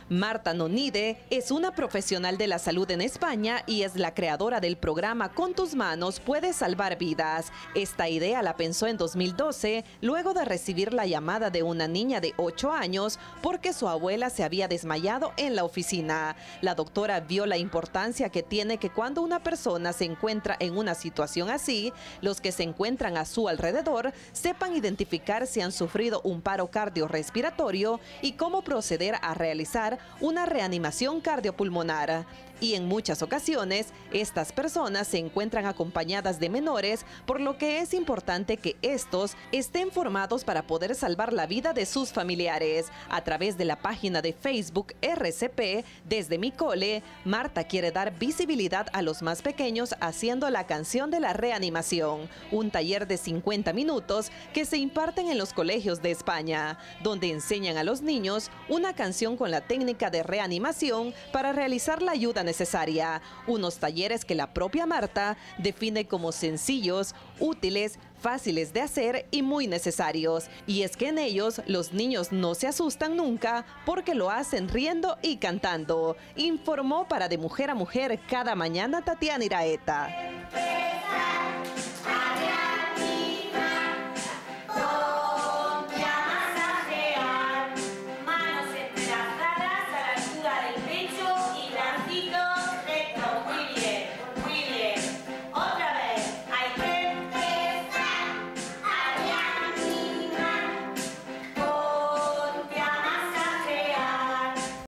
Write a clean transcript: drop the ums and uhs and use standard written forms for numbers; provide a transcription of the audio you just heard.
Marta Nonide es una profesional de la salud en España y es la creadora del programa Con tus manos puedes salvar vidas. Esta idea la pensó en 2012, luego de recibir la llamada de una niña de 8 años porque su abuela se había desmayado en la oficina. La doctora vio la importancia que tiene que cuando una persona se encuentra en una situación así, los que se encuentran a su alrededor sepan identificar si han sufrido un paro cardiorrespiratorio y cómo proceder a realizar una reanimación cardiopulmonar. Y en muchas ocasiones, estas personas se encuentran acompañadas de menores, por lo que es importante que estos estén formados para poder salvar la vida de sus familiares. A través de la página de Facebook RCP, Desde mi Cole, Marta quiere dar visibilidad a los más pequeños haciendo la canción de la reanimación, un taller de 50 minutos que se imparten en los colegios de España, donde enseñan a los niños una canción con la técnica de reanimación para realizar la ayuda necesaria. Unos talleres que la propia Marta define como sencillos, útiles, fáciles de hacer y muy necesarios. Y es que en ellos los niños no se asustan nunca porque lo hacen riendo y cantando. Informó para De Mujer a Mujer cada mañana Tatiana Iraeta.